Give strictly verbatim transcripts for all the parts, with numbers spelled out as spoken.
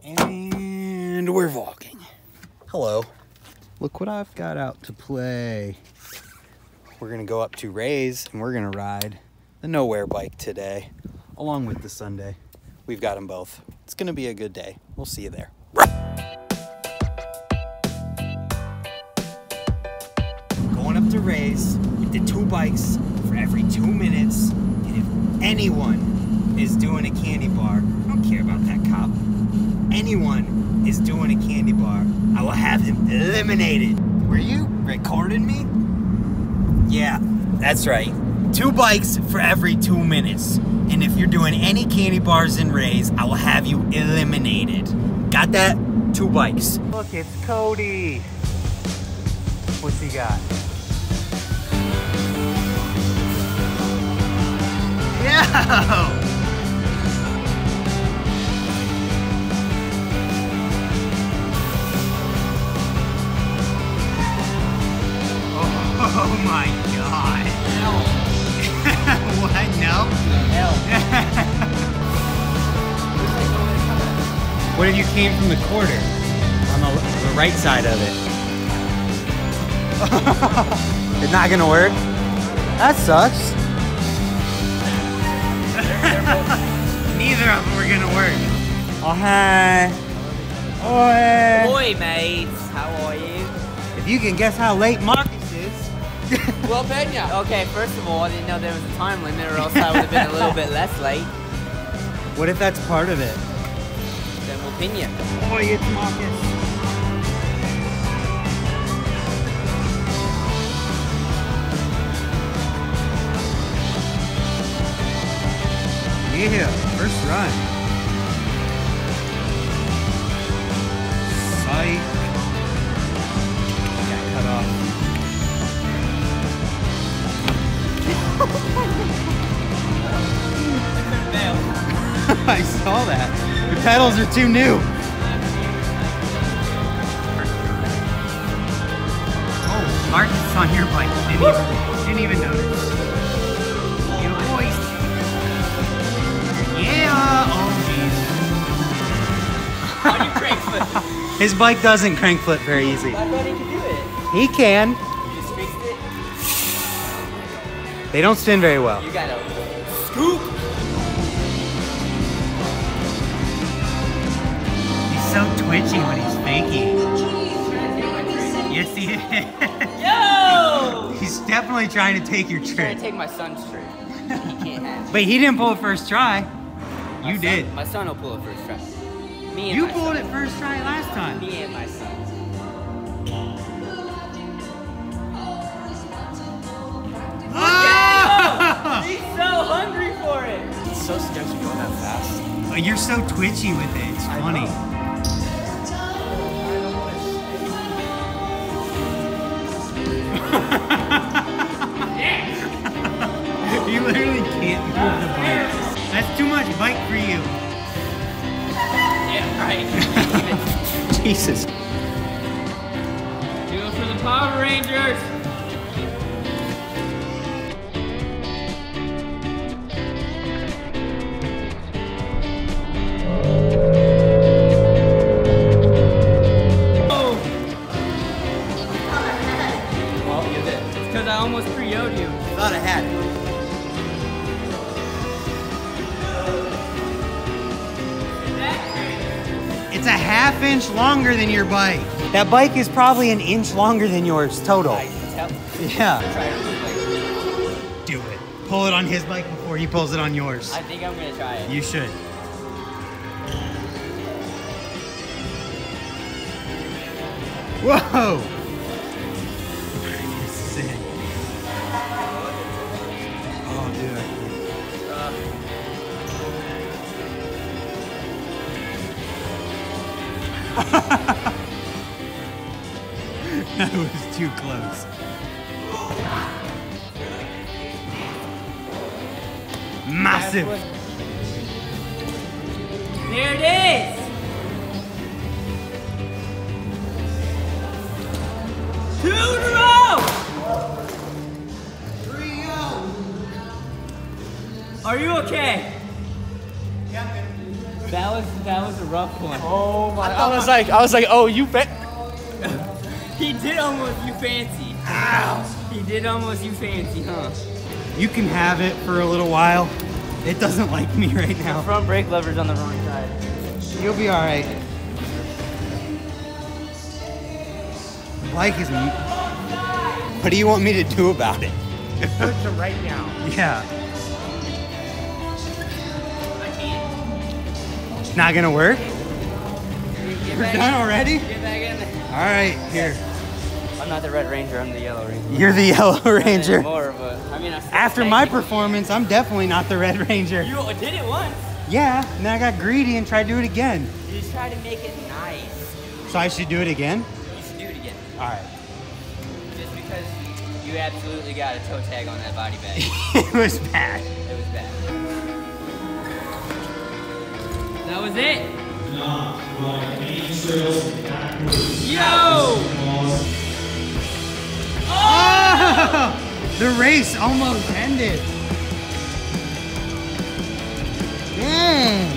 And we're vlogging. Hello. Look what I've got out to play. We're gonna go up to Ray's and we're gonna ride the Nowhere bike today, along with the Sunday. We've got them both. It's gonna be a good day. We'll see you there. Going up to Ray's with the two bikes for every two minutes. And if anyone is doing a candy bar, I don't care about that cop. Anyone is doing a candy bar, I will have him eliminated. Were you recording me? Yeah, that's right. Two bikes for every two minutes. And if you're doing any candy bars in Ray's, I will have you eliminated. Got that? Two bikes. Look, it's Cody. What's he got? Yo! Oh my god. Hell. What? No? Hell. What if you came from the quarter? On the, the right side of it. It's not gonna work? That sucks. Neither of them are gonna work. Oh, hi. Oi. Oi, mates. How are you? If you can guess how late Marcus is. Well, Pena. Okay, first of all, I didn't know there was a time limit, or else I would have been a little bit less late. What if that's part of it? Then we'll pin you. Oi, it's Marcus. Yeah, first run. Psych. Got cut off. I saw that. The pedals are too new. Oh, Marcus is on your bike. Didn't even, didn't even notice. You boys. Yeah. Oh, jeez. How do you crank flip? His bike doesn't crank flip very easy. I thought he could do it. He can. You just fixed it? They don't spin very well. You gotta scoop. He's so twitchy when he's faking. Yes, he is. Yo! He's definitely trying to take your He's trying trick. to take my son's trick. He can't have it. Wait, he didn't pull it first try. My You son, did. My son will pull it first try. Me and You my pulled son. it first try last time. Me and my son. Oh! He's so hungry for it. It's so sketchy going that fast. Oh, you're so twitchy with it. It's I funny. know. You literally can't move the bike. That's too much bike for you. Yeah, right. Jesus. Do it for the Power Rangers. Well, you did. It's because I almost pre-O'd you. Thought I had it. It's a half inch longer than your bike. That bike is probably an inch longer than yours total. I can tell. Yeah. Try it. Do it. Pull it on his bike before he pulls it on yours. I think I'm gonna try it. You should. Whoa! Sick. Oh, dude. That was too close. Massive. There it is. Two in a row. Three oh. Are you okay? Yeah, Ballard? was that was a rough one. Oh my! I, I was like, I was like, oh, you bet. He did almost you fancy. Ow! He did almost you fancy, huh? You can have it for a little while. It doesn't like me right now. The front brake lever's on the wrong side. You'll be all right. The bike is. What do you want me to do about it? Put it right now. Yeah. I can't. It's not gonna work. Get We're back done in. already? Get back in there. All right, here. I'm not the Red Ranger. I'm the Yellow Ranger. You're the Yellow Ranger. More, but I mean, I still After take my it. performance, I'm definitely not the Red Ranger. You did it once. Yeah, and then I got greedy and tried to do it again. You just try to make it nice. So I should do it again? You should do it again. All right. Just because you absolutely got a toe tag on that body bag. It was bad. It was bad. That was it. Yo! Oh! The race almost ended. Dang.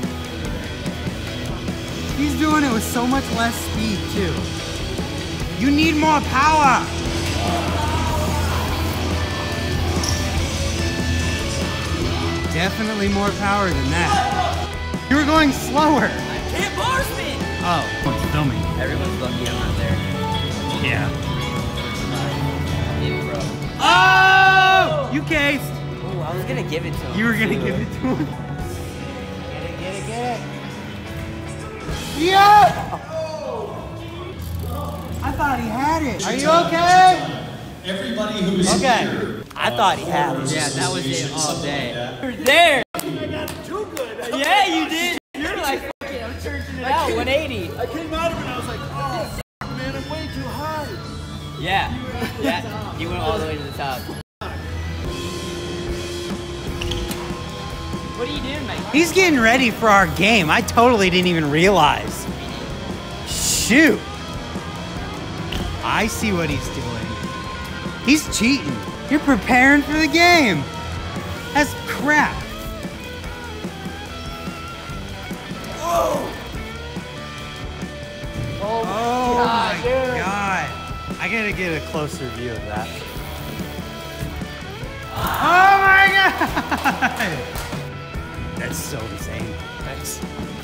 He's doing it with so much less speed too. You need more power. Definitely more power than that. You were going slower. I can't bar spin! Oh, what's filming? Everyone's lucky I'm not there. Yeah. Yeah, bro. Oh! You cased. Oh, I was gonna give it to him. You were gonna too. give it to him. Get it, get it, get it. Yeah! I thought he had it. Are you okay? Everybody who's Okay. here. I thought he had it. Yeah, that was it all day. You're there! I got too good. Yeah, you did. You're like, fuck it, I'm churching it out, one eighty. I came out of it and I was like, oh, man, I'm way too high. Yeah, yeah, you went all the way to the top. What are you doing, Mike? He's getting ready for our game. I totally didn't even realize. Shoot. I see what he's doing. He's cheating. You're preparing for the game. That's crap. Oh, Oh God, my dude. God. I gotta get a closer view of that. Oh my God. That's so insane. Thanks.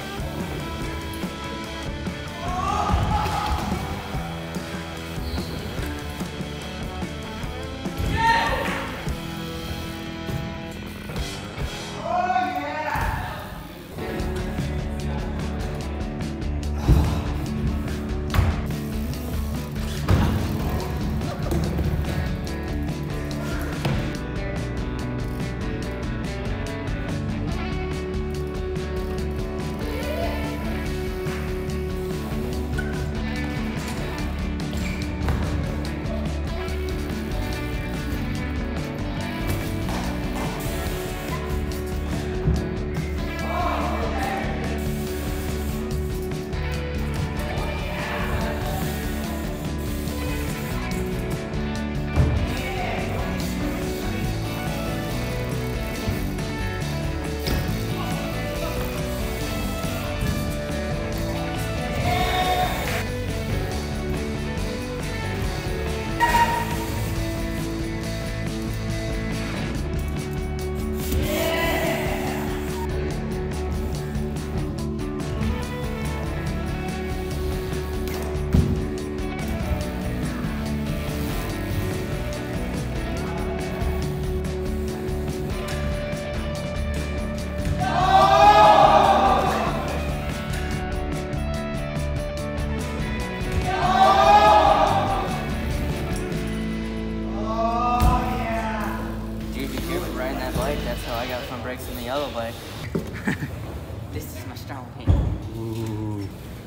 That's how I got front brakes in the yellow bike. This is my strong hand. Ooh.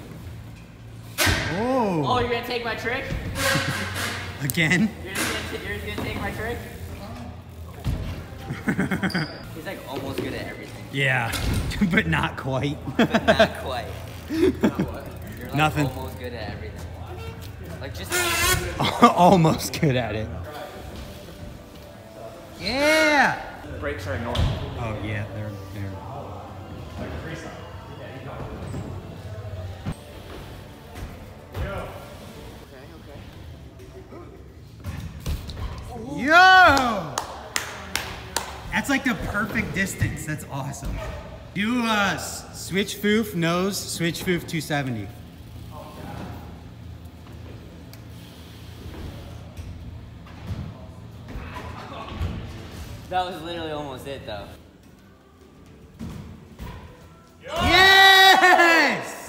Oh, Oh. you're gonna take my trick? Again? You're just gonna, you're just gonna take my trick? He's like almost good at everything. Yeah, but not quite. But not quite. You're like Nothing. almost good at everything. Like just Almost good at it. Yeah. Brakes are annoying. Oh yeah, they're they're. like the perfect distance. That's awesome. Do uh, switch foof nose, switch foof two seventy. That was literally almost it, though. Yes!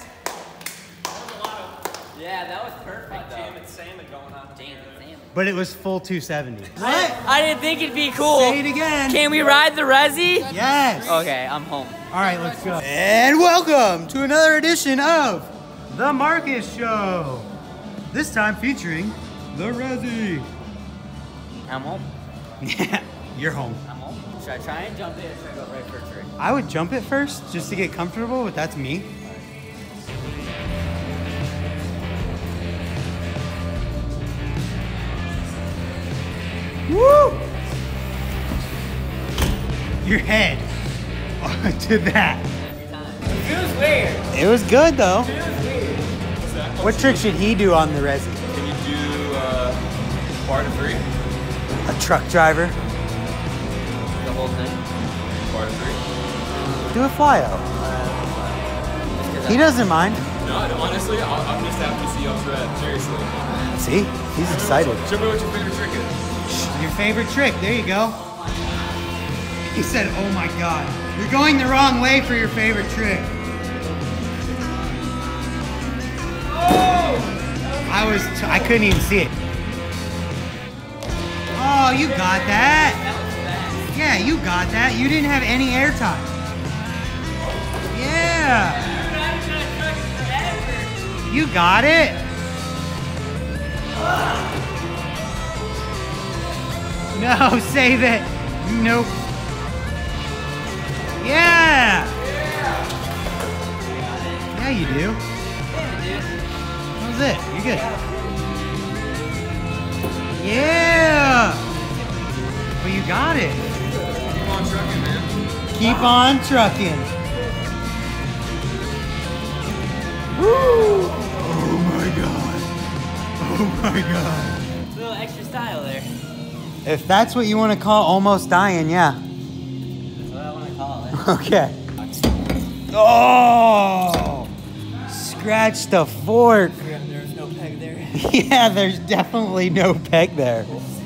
Yeah, that was perfect, though. Jam and salmon going on. Jam and salmon. But it was full two seventy. What? I didn't think it'd be cool. Say it again. Can we ride the Resi? Yes. Okay, I'm home. All right, let's go. And welcome to another edition of The Marcus Show. This time featuring the Resi. I'm home. Yeah, you're home. I'm home. Should I try and jump in or should I go right for a trick? I would jump it first just to get comfortable, but that's me. Woo! Your head to that. It feels weird. It was good though. It feels weird. What trick should he do on the Resi? Can you do uh, bar to three? A truck driver. The whole thing. Bar to three? Do a fly out. He doesn't mind. No, honestly, I'll, I'm just happy to see y'all shred. Seriously. See? He's excited. Show me what your favorite trick is. Your favorite trick. There you go. He said, oh my God. You're going the wrong way for your favorite trick. I was, t I couldn't even see it. Oh, you got that. Yeah, you got that. You didn't have any air time. Yeah. You got it. No, save it. Nope. Yeah. Yeah, you do. That was it. You're good. Yeah. Well, you got it. Keep on trucking, man. Keep on trucking. Woo! Oh my God. Oh my God. A little extra style there. If that's what you want to call almost dying, yeah. That's what I want to call it. Okay. Oh! Scratch the fork. There's no peg there. Yeah, there's definitely no peg there.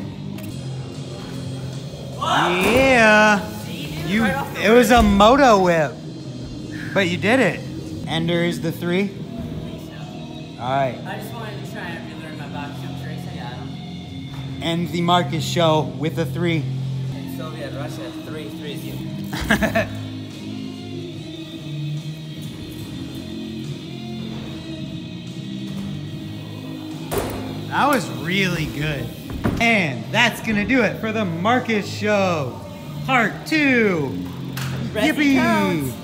Yeah. You. It was a moto whip, but you did it. Ender is the three. All right. I just wanted to try and relearn my box jump tricks. I got them. End the Marcus show with a three. And Soviet Russia, three, three is you. That was really good. And that's gonna do it for the Marcus show. Part two. Resi Yippee! counts.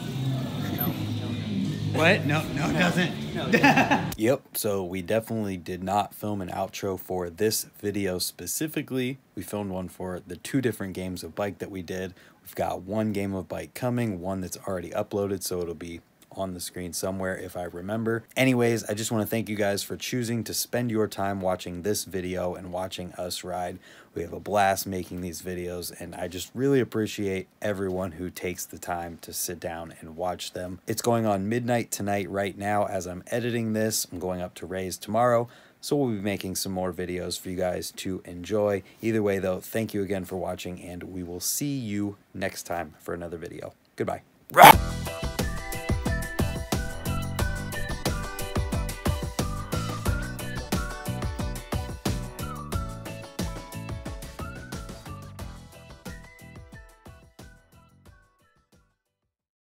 What? No, no, it doesn't. No, it doesn't. Yep, so we definitely did not film an outro for this video specifically. We filmed one for the two different games of bike that we did. We've got one game of bike coming, one that's already uploaded, so it'll be on the screen somewhere if I remember. Anyways, I just want to thank you guys for choosing to spend your time watching this video and watching us ride. We have a blast making these videos, and I just really appreciate everyone who takes the time to sit down and watch them. It's going on midnight tonight right now as I'm editing this. I'm going up to Ray's tomorrow, so we'll be making some more videos for you guys to enjoy. Either way though, thank you again for watching, and we will see you next time for another video. Goodbye.